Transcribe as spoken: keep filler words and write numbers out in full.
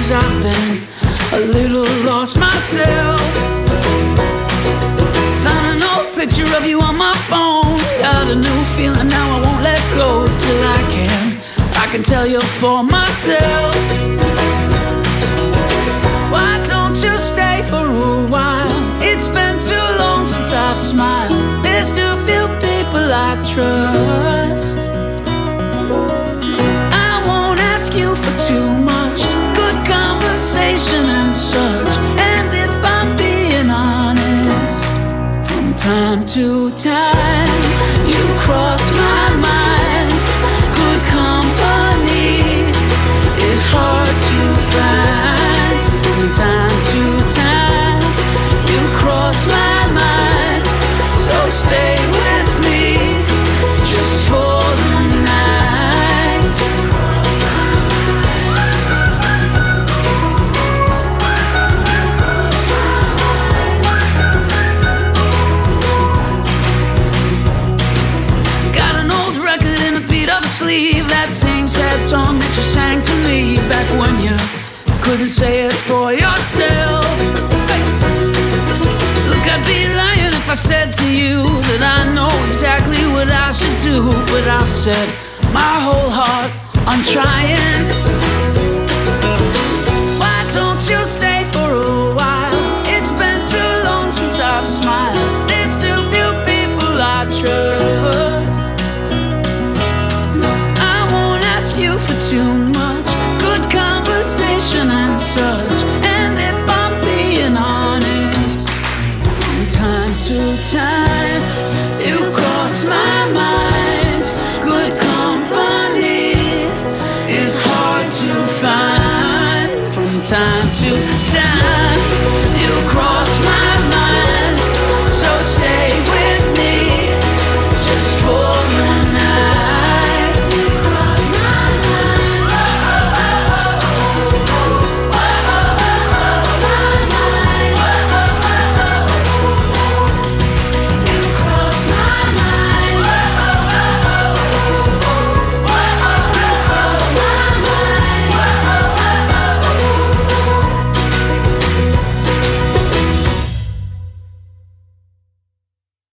'cause I've been a little lost myself. Found an old picture of you on my phone. Got a new feeling now, I won't let go till I can I can tell you for myself. Why don't you stay for a while? It's been too long since I've smiled. There's too few people I trust. I won't ask you for too much, good conversation and such. And if I'm being honest, from time to time you cross my mind. Good company is hard to find. From time to time you cross my mind. So stay with me just for the night. Got an old record in a beat up sleeve, that same sad song that you sang to me back when you couldn't say it for yourself. Hey. Look, I'd be lying if I said to you that I know exactly what I should do, but I've set my whole heart on trying. Why don't you stay for a while? It's been too long since I've smiled. There's too few people I trust. I won't ask you for too much, good conversation and such. And if I'm being honest, from time to time you cross my mind. Good company is hard to find. From time to time you cross